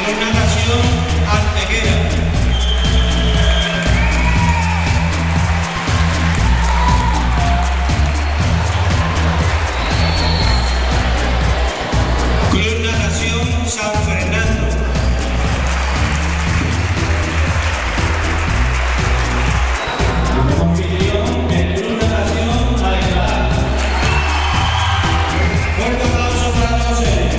Club Natación Antequera. Club Natación San Fernando. Anfitrión del Club Natación Alcalá. Fuerte aplauso para todos ellos.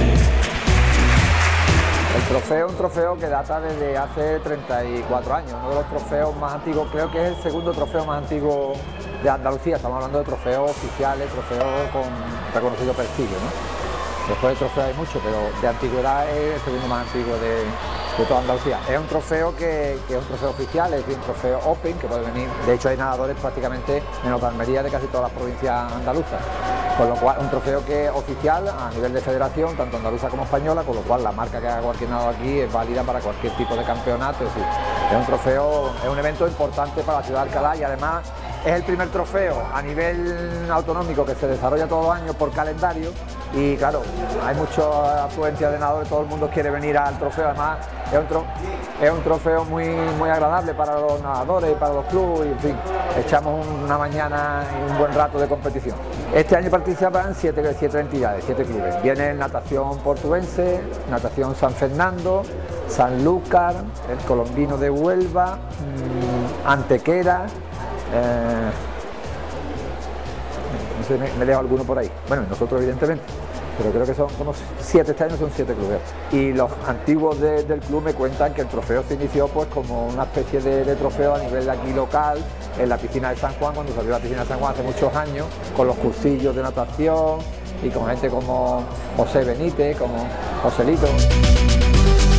El trofeo es un trofeo que data desde hace 34 años, uno de los trofeos más antiguos, creo que es el segundo trofeo más antiguo de Andalucía. Estamos hablando de trofeos oficiales, trofeos con reconocido prestigio, ¿no? Después del trofeo hay mucho, pero de antigüedad es el segundo más antiguo de toda Andalucía. Es un trofeo que es un trofeo oficial, es decir, un trofeo open, que puede venir, de hecho hay nadadores prácticamente menos de Almería de casi todas las provincias andaluzas, con lo cual un trofeo que es oficial a nivel de federación, tanto andaluza como española, con lo cual la marca que haga cualquier nadador aquí es válida para cualquier tipo de campeonato, es decir, es un trofeo, es un evento importante para la ciudad de Alcalá y además es el primer trofeo a nivel autonómico que se desarrolla todos los años por calendario y claro, hay mucha afluencia de nadadores, todo el mundo quiere venir al trofeo, además es un trofeo muy agradable para los nadadores y para los clubes, y en fin, echamos una mañana y un buen rato de competición. Este año participan 7 entidades, 7 clubes. Viene Natación Portuense, Natación San Fernando, Sanlúcar, el Colombino de Huelva, Antequera, no sé, me dejo alguno por ahí. Bueno, nosotros evidentemente, pero creo que somos 7, este año son 7 clubes. Y los antiguos del club me cuentan que el trofeo se inició pues como una especie de trofeo a nivel de aquí local, en la piscina de San Juan, cuando salió la piscina de San Juan hace muchos años, con los cursillos de natación y con gente como José Benítez, como Joselito.